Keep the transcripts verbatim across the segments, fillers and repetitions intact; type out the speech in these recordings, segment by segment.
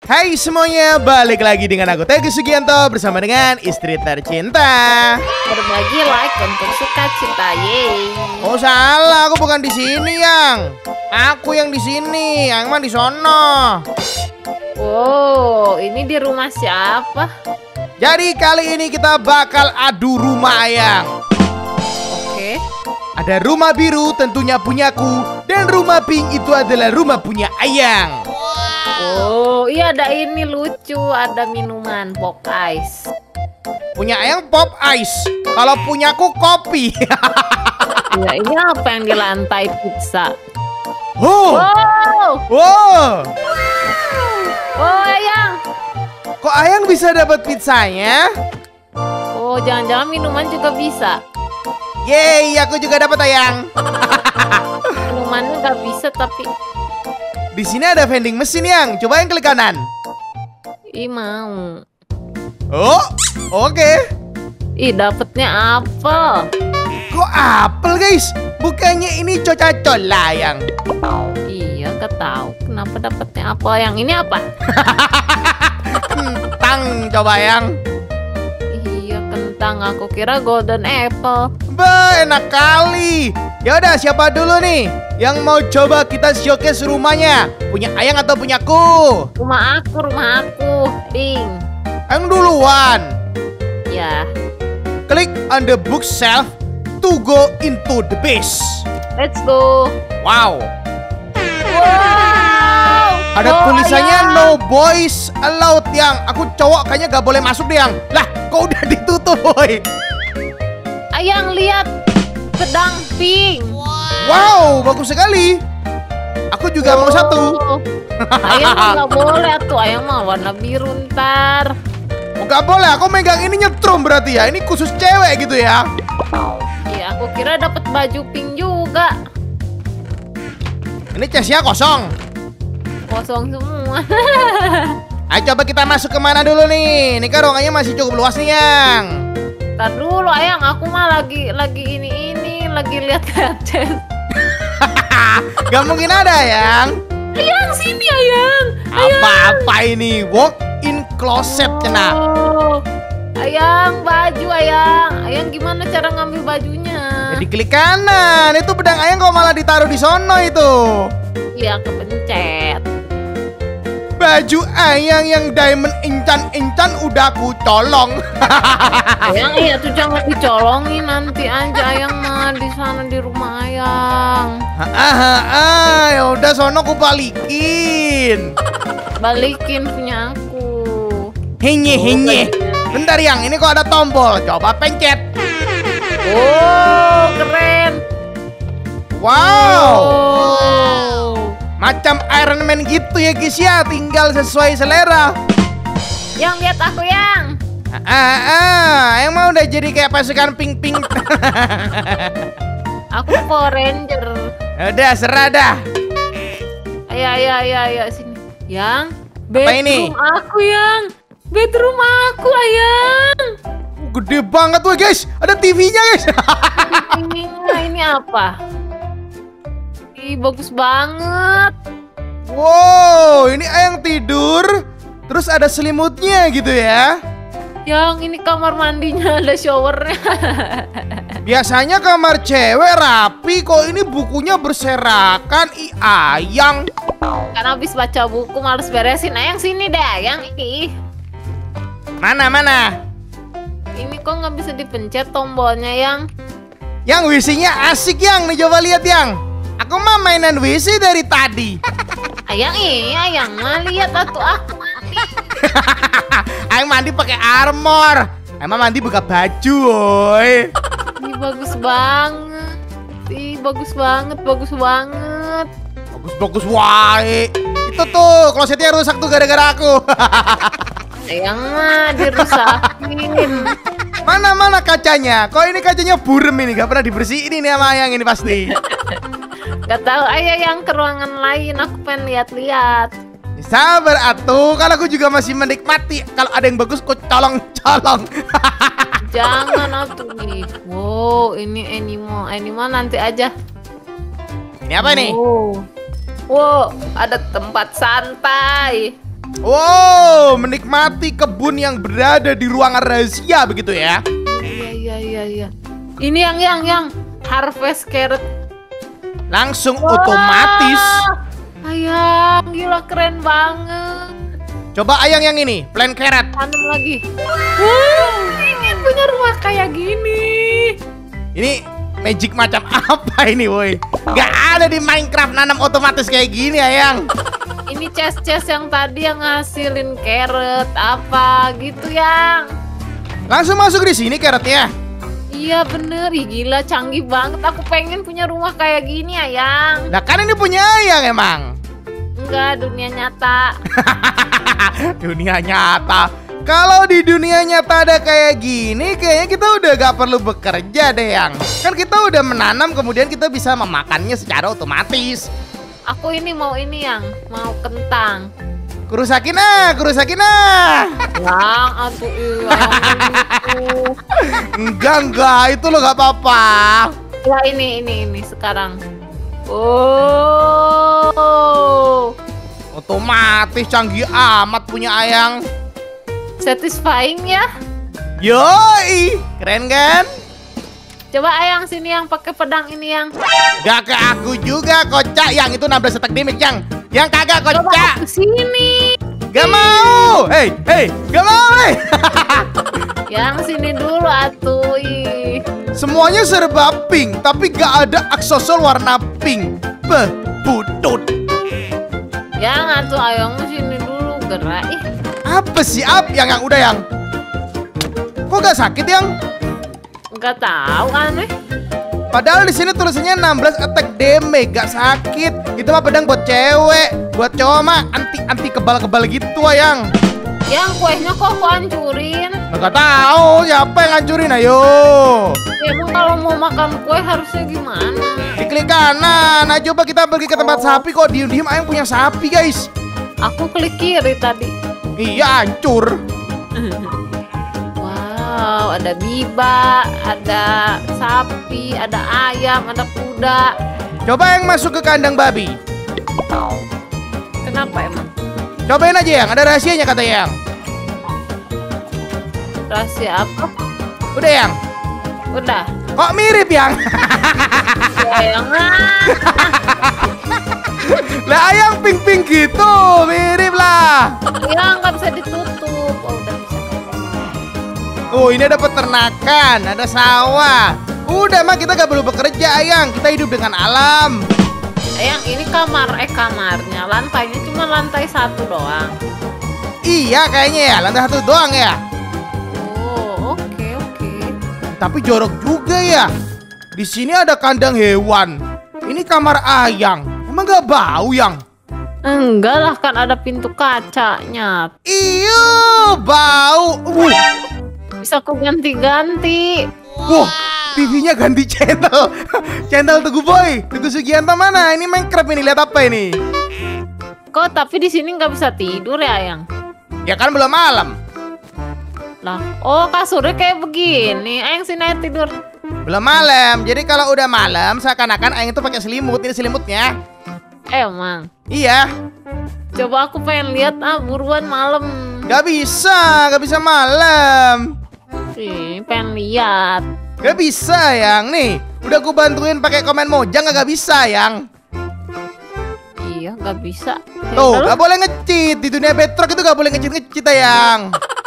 Hai semuanya, balik lagi dengan aku Teguh Sugianto bersama dengan istri tercinta. Berbagi like untuk suka cita, yeay. Oh salah, aku bukan di sini yang. Aku yang di sini, yang mah di sono. Wow, ini di rumah siapa? Jadi kali ini kita bakal adu rumah ayang. Oke. Ada rumah biru tentunya punyaku, dan rumah pink itu adalah rumah punya ayang. Oh, iya ada ini lucu, ada minuman pop ice. Punya ayang pop ice, kalau punyaku kopi. Ya, ini apa yang di lantai pizza? Oh, Wow, wow. oh ayang. Kok ayang bisa dapat pizzanya? Oh, jangan-jangan minuman juga bisa. Yeay, aku juga dapat ayang. Minumannya nggak bisa tapi, Di sini ada vending mesin yang, coba yang klik kanan. ih mau. Oh, oke. Ih, dapetnya apel. Kok apel guys? Bukannya ini coca-cola yang. Iya, gak tahu kenapa dapetnya apel. Yang ini apa? Kentang coba yang. Iya, kentang. Aku kira golden apple. Bah, enak kali. Ya udah, siapa dulu nih yang mau coba kita showcase rumahnya? Punya ayang atau punyaku? Rumah aku, rumah aku. Pink. Ayang duluan. Ya, Klik on the bookshelf to go into the base. let's go. Wow. Wow. Ada Oh, tulisannya ayang. no boys allowed yang. Aku cowok kayaknya gak boleh masuk deh yang. Lah, kok udah ditutup boy? Ayang, lihat pedang pink. Wow, bagus sekali. Aku juga mau satu. Oh. Ayang nggak boleh tuh. Ayang mah warna biru ntar. Oh, gak boleh, aku megang ini nyetrum berarti ya. Ini khusus cewek gitu ya. Iya, aku kira dapat baju pink juga. Ini chestnya kosong. Kosong semua. Ayo coba kita masuk kemana dulu nih. Ini kan ruangannya masih cukup luas nih yang. Ntar dulu Ayang, aku mah lagi lagi ini ini lagi lihat-lihat chest. Gak mungkin ada yang. Ayang, sini Ayang. Apa-apa ini? Walk in closet cena. Oh, Ayang, baju Ayang. Ayang, gimana cara ngambil bajunya? Jadi klik kanan. Itu pedang ayang kok malah ditaruh di sono itu. Iya, kepencet. Baju ayang yang diamond incan-incan udah aku colong. Ayang, iya tuh jangan dicolongin, nanti aja Ayang mah di sana di rumah Ayang. Ah, ah, ah, ya udah sono ku balikin. Balikin punya aku. Henye henye. Bentar yang, ini kok ada tombol. Coba pencet. Oh, keren. Wow. Oh. Macam Iron Man gitu ya guys ya, tinggal sesuai selera. Yang lihat aku yang. Ah, ah, ah, yang mau udah jadi kayak pasukan pink-pink. Aku Power Ranger. Udah serah dah. Ayo, ayo, ayo, ayo sini. Yang. Apa ini? Bedroom aku yang. Bedroom aku Ayang. Gede banget tuh guys, ada T V-nya guys. Ini, ini apa? Ih, bagus banget. Wow, ini ayang tidur, terus ada selimutnya gitu ya. Yang ini kamar mandinya ada showernya. Biasanya kamar cewek rapi, kok ini bukunya berserakan. Ih, ayang. Kan habis baca buku males beresin. Ayang sini deh Ayang. Ih, Mana mana? ini kok nggak bisa dipencet tombolnya yang. Yang W C-nya asik yang, nih coba lihat yang. Aku mah mainan W C dari tadi. Ayang, iya Ayang mah lihat atuh aku. Ayang mandi pakai armor. Emang mandi buka baju, woi. Ih, bagus banget. Ih, bagus banget, bagus banget. Bagus-bagus wae. Itu tuh klosetnya rusak tuh gara-gara aku. Ayang mah dirusakin. Mana mana kacanya? Kok ini kacanya burem ini, gak pernah dibersihin ini sama ayang ini pasti. Gak tahu, ayo yang ke ruangan lain. Aku pengen lihat-lihat. Sabar atuh, kan aku juga masih menikmati. Kalau ada yang bagus, kok colong-colong. Jangan atuh nih. Wow, ini animal, animal nanti aja. Ini apa nih? Wow, wow, ada tempat santai. Wow, menikmati kebun yang berada di ruangan rahasia begitu ya? Iya iya iya iya. Ini yang yang yang harvest carrot. Langsung Wah, otomatis. Ayang, gila keren banget. Coba Ayang yang ini, plant carrot. Tanam lagi. Wow, ingin punya rumah kayak gini. Ini magic macam apa ini, woi? Gak ada di Minecraft nanam otomatis kayak gini, Ayang. Ini chest-chest yang tadi yang ngasilin carrot apa gitu, Yang. Langsung masuk di sini carrotnya. Iya bener, ih gila canggih banget. Aku pengen punya rumah kayak gini, Ayang. Nah kan ini punya Ayang emang. Enggak, dunia nyata. Dunia nyata. Kalau di dunia nyata ada kayak gini, kayaknya kita udah gak perlu bekerja deh, Yang. Kan kita udah menanam, kemudian kita bisa memakannya secara otomatis. Aku ini mau ini yang mau kentang. Kurusakin ah, kurusakin ah. Yang atuh iya. Enggak, enggak, itu lo gak apa-apa. Ya ini ini ini sekarang. Oh. Otomatis canggih amat punya Ayang. Satisfying ya. Yoi, keren kan? Coba Ayang sini yang pakai pedang ini yang. Gak ke aku juga, kocak. Yang itu enam belas attack damage, Yang. Yang kagak, Coba kocak. aku sini. Gak mau. Hei, hei, gak mau, hei. Yang sini dulu atuh. Ih. Semuanya serba pink, tapi gak ada aksesoris warna pink. Beh, butut. Yang atuh Ayang sini dulu gerak. Ih. Apa sih, Ap? Yang yang udah, Yang. Kok gak sakit, Yang? Enggak tahu aneh. Padahal di sini tulisannya enam belas attack damage, gak sakit. Itu mah pedang buat cewek, buat cowok mah anti anti kebal-kebal gitu, Ayang. Yang kuenya kok aku hancurin? Gak tahu siapa yang hancurin, ayo. Ya, emang kalau mau makan kue harusnya gimana? Diklik kanan. Nah, coba kita pergi ke tempat Oh. sapi. Kok diem-diem Ayang punya sapi, guys? Aku klik kiri tadi. Iya, hancur. Wow, ada biba, ada sapi, ada ayam, ada kuda. Coba yang masuk ke kandang babi. Kenapa emang? Cobain aja, Yang. Ada rahasianya kata Yang. Rahasia apa? Udah, Yang. Udah. Kok mirip, Yang? Ayang Lah, Ayang pink-pink gitu. Mirip lah. ya nggak bisa ditutup. Oh, udah bisa. Oh, ini ada peternakan, ada sawah. Udah mah kita gak perlu bekerja, Ayang. Kita hidup dengan alam. Ayang ini kamar, eh kamarnya. Lantainya cuma lantai satu doang. Iya kayaknya ya, lantai satu doang ya. Oh, oke oke. Tapi jorok juga ya. Di sini ada kandang hewan. Ini kamar Ayang. Emang gak bau, Yang? Enggak lah, kan ada pintu kacanya. Iya, bau. Uh. Bisa aku ganti-ganti. Wah, T V-nya ganti channel. Channel Teguh Boy, Teguh Sugianto mana? Ini Minecraft ini, lihat apa ini? Kok tapi di sini nggak bisa tidur ya, Ayang? Ya kan belum malam. Lah, oh kasurnya kayak begini. Ayang sini aja tidur. Belum malam. Jadi kalau udah malam seakan-akan Ayang itu pakai selimut. Ini selimutnya. Emang. Iya. Coba aku pengen lihat ah buruan malam. Gak bisa, gak bisa malam. Ih, pengen lihat. Gak bisa, Yang. Nih, udah aku bantuin pakai komen Mojang gak bisa, Yang. Iya, nggak bisa. Ya Tuh, udahlah. gak boleh nge-cheat. Di dunia Bedrock itu gak boleh nge-cheat-nge-cheat, Yang.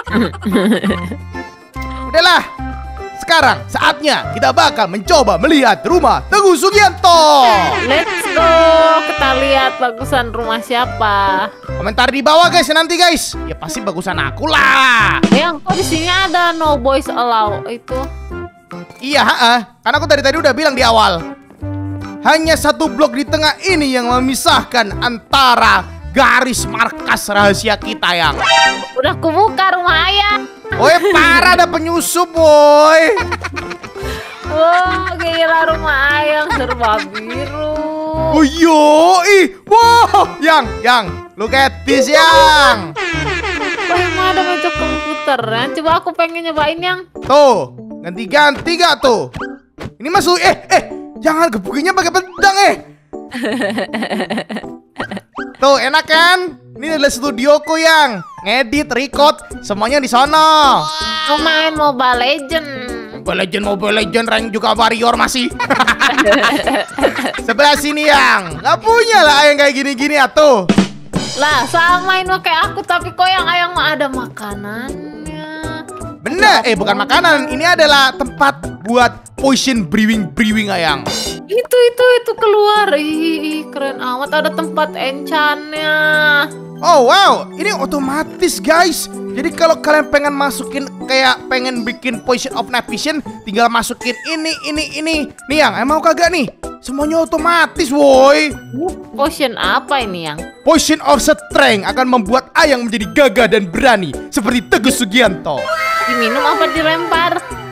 Udahlah. Sekarang saatnya kita bakal mencoba melihat rumah Teguh Sugianto. Let's go. Kita lihat bagusan rumah siapa. Komentar di bawah, guys, nanti, guys. Ya pasti bagusan aku lah. Yang kok di sini ada no boys allow itu. Iya, ha-ha. Karena aku dari tadi udah bilang di awal. Hanya satu blok di tengah ini yang memisahkan antara garis markas rahasia kita, Yang. Udah kubuka rumah Ayang. Woi, parah, ada penyusup, woi. Wah, gila rumah Ayang serba biru. Oh yoi. Wow, Yang, Yang, look at this, Yang. Wah, emang ada meja komputer ya? Coba aku pengen nyobain Yang. Tuh, ganti-ganti gak tuh? Ini masuk, eh, eh, jangan gebukinnya pakai pedang, eh. Tuh, enak kan? Ini adalah studioku yang ngedit, record, semuanya di sono. Mau main Mobile Legend. Mobile Legend, Mobile Legend, rank juga warrior masih. Sebelah sini yang nggak punya lah yang kayak gini-gini atuh. Lah, sama ini kayak aku, tapi kok yang ayang mah ada makanannya. Bener, eh bukan makanan, ini adalah tempat buat potion brewing brewing ayang. Itu itu itu keluar, ih, ih keren amat, ada tempat enchantnya. Oh wow, ini otomatis guys. Jadi kalau kalian pengen masukin kayak pengen bikin potion of night vision, tinggal masukin ini, ini, ini. Nih yang, emang kagak nih? Semuanya otomatis woi. Potion apa ini yang? Potion of strength akan membuat Ayang menjadi gagah dan berani seperti Teguh Sugianto. Diminum apa dilempar?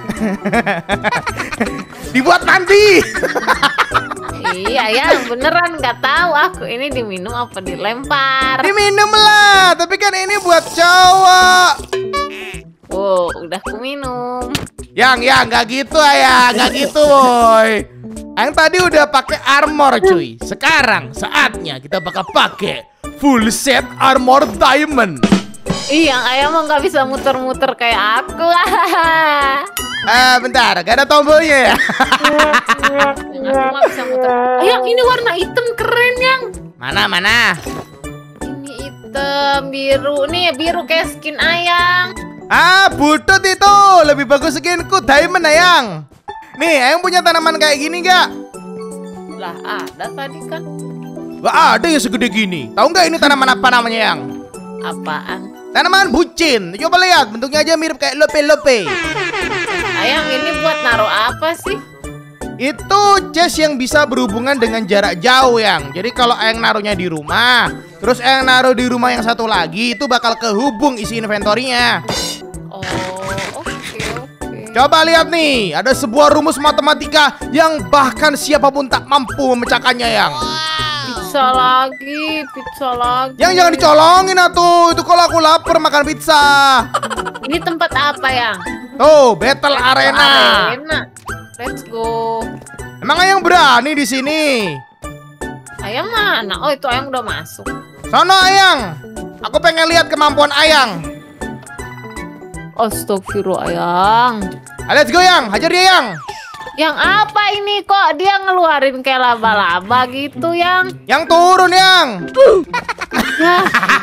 Dibuat mandi. Iya ya, beneran nggak tahu aku ini diminum apa dilempar. Diminum lah, tapi kan ini buat cowok. Oh, udah aku minum. Yang ya nggak gitu ayah, nggak gitu boy. Yang tadi udah pakai armor cuy. Sekarang saatnya kita bakal pakai full set armor diamond. Iya, ayam mah nggak bisa muter-muter kayak aku. Eh bentar, gak ada tombolnya ya? Aku nggak bisa muter. Ayang, ini warna hitam keren yang. Mana mana? Ini hitam biru nih, biru kayak skin ayang. Ah, butut itu. Lebih bagus skinku diamond ayang. Nih, ayang punya tanaman kayak gini gak? Lah, ada tadi kan. Gak ada yang segede gini. Tahu nggak ini tanaman apa namanya yang? Apaan? Tanaman bucin. Coba lihat, bentuknya aja mirip kayak lope-lope. Ayang, ini buat naruh apa sih? Itu chest yang bisa berhubungan dengan jarak jauh yang. Jadi kalau ayang naruhnya di rumah, terus ayang naruh di rumah yang satu lagi, itu bakal kehubung isi inventorinya. Oh, oke oke. Coba lihat nih, ada sebuah rumus matematika yang bahkan siapapun tak mampu memecahkannya yang. Pizza lagi, pizza lagi. Yang jangan dicolongin atuh. Itu kalau aku lapar makan pizza. Ini tempat apa yang? Tuh, battle arena. Arena. Let's go. Emang ayang berani di sini? Ayang mana? Oh, itu ayang udah masuk. Sono ayang. Aku pengen lihat kemampuan ayang. Astagfirullah ayang. Ayo, let's go yang, hajar dia yang. Yang apa ini kok dia ngeluarin kayak laba-laba gitu yang? Yang turun yang. Ya.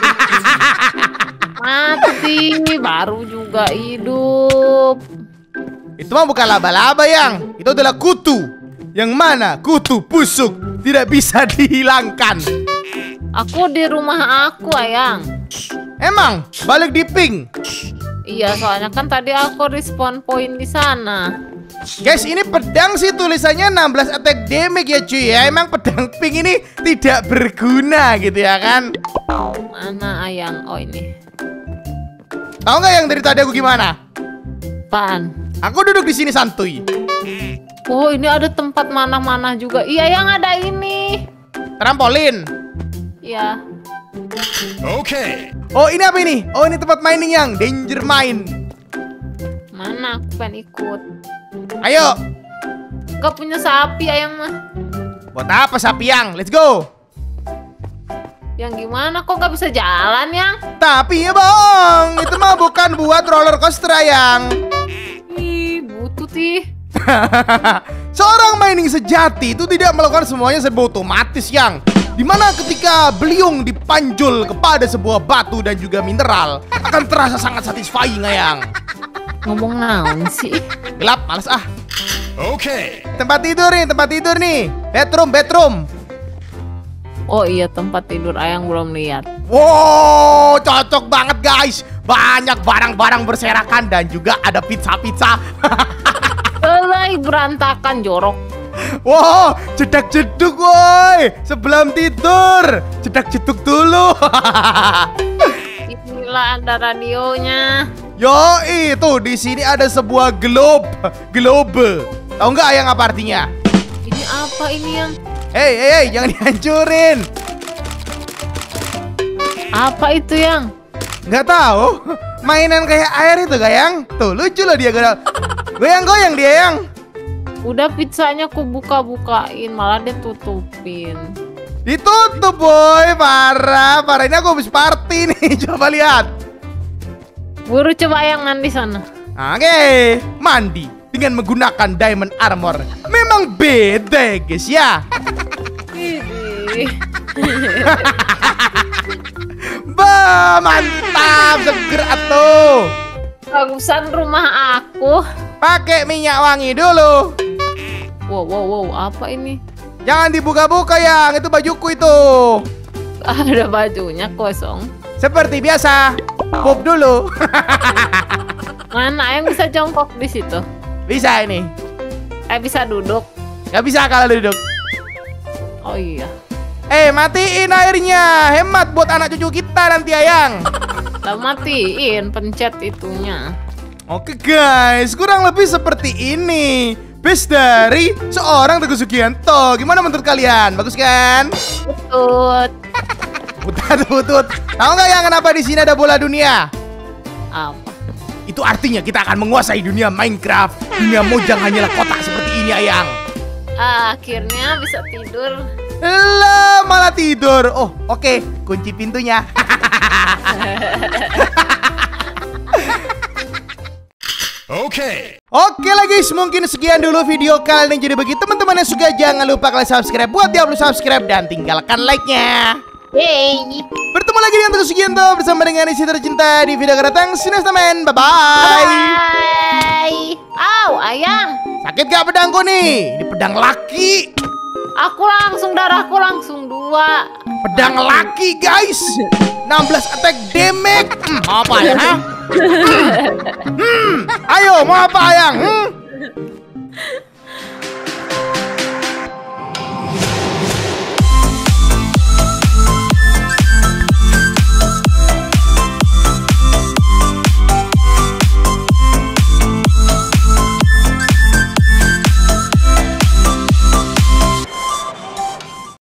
Mati, baru juga hidup. Itu mah bukan laba-laba yang. Itu adalah kutu. Yang mana kutu busuk tidak bisa dihilangkan. Aku di rumah aku ayang. Emang balik di ping. Iya, soalnya kan tadi aku respawn point di sana. Guys, ini pedang sih tulisannya enam belas attack damage ya cuy ya. Emang pedang pink ini tidak berguna gitu ya kan? Mana ayang? Oh ini. Tahu nggak yang dari tadi aku gimana? Apaan? Aku duduk di sini santuy. Oh, ini ada tempat mana-mana juga. Iya, yang ada ini. Trampolin. Iya. Oke. Oh, ini apa ini? Oh, ini tempat mining yang danger mine. Mana aku pengen ikut. Ayo. Gak punya sapi ayang mah. Buat apa sapi yang? Let's go. Yang gimana kok gak bisa jalan yang? Tapi ya bang, itu mah bukan buat roller coaster yang. Ih, butut ih. Seorang mining sejati itu tidak melakukan semuanya serba otomatis yang. Dimana ketika beliung dipanjul kepada sebuah batu dan juga mineral akan terasa sangat satisfying ayang. Ngomong naon sih? Gelap, males ah. Oke. Tempat tidur nih, tempat tidur nih. Bedroom, bedroom. Oh iya, tempat tidur ayang belum lihat. Wow, cocok banget guys. Banyak barang-barang berserakan dan juga ada pizza-pizza. Selai berantakan jorok. Wow, jedak-jeduk woi. Sebelum tidur, jedak-jeduk dulu. Inilah ada radionya. Yo, itu di sini ada sebuah globe, globe. Tahu nggak ayang apa artinya? Ini apa ini yang? Hei, hei, hei, jangan dihancurin. Apa itu yang? Nggak tahu. Mainan kayak air itu gayang. Tuh lucu loh dia goyang, goyang-goyang dia yang. Udah pizzanya aku buka-bukain, malah dia tutupin. Ditutup boy, parah. Parah, ini aku habis party nih. Coba lihat. Buru coba ayangan di sana. Oke, mandi dengan menggunakan diamond armor. Memang beda guys ya. Ih. Bah, mantap, seger atuh. Bagusan rumah aku. Pakai minyak wangi dulu. Wow, wow, wow, apa ini? Jangan dibuka-buka yang itu bajuku itu. Ada bajunya kosong. Seperti biasa, pup dulu. Mana yang bisa jongkok di situ? Bisa ini. Eh, bisa duduk. Gak bisa kalau duduk. Oh iya. Eh, matiin airnya. Hemat buat anak cucu kita nanti, Ayang. Lah matiin pencet itunya. Oke guys, kurang lebih seperti ini. Best dari seorang Teguh Sugianto. Gimana menurut kalian? Bagus kan? Betul. Butut, butut. Tahu nggak yang kenapa di sini ada bola dunia? Apa? Itu artinya kita akan menguasai dunia Minecraft. Dunia Mojang hanyalah kotak seperti ini, Ayang. Akhirnya bisa tidur. Lah, malah tidur. Oh, oke. Kunci pintunya. Oke. Oke lah guys, mungkin sekian dulu video kali ini. Jadi bagi teman-teman yang suka, jangan lupa kalian subscribe. Buat yang belum subscribe dan tinggalkan like-nya. Yeay. Bertemu lagi dengan Teguh Sugianto bersama dengan isi tercinta di video akan datang. See you next time, man. Bye-bye. Bye. Au, ayang. Sakit gak pedangku nih? Ini pedang laki. Aku langsung darahku langsung dua. Pedang laki guys. enam belas attack damage. Hmm, mau apa ya? Ha? Hmm. Hmm. Ayo mau apa Ayang? Hmm.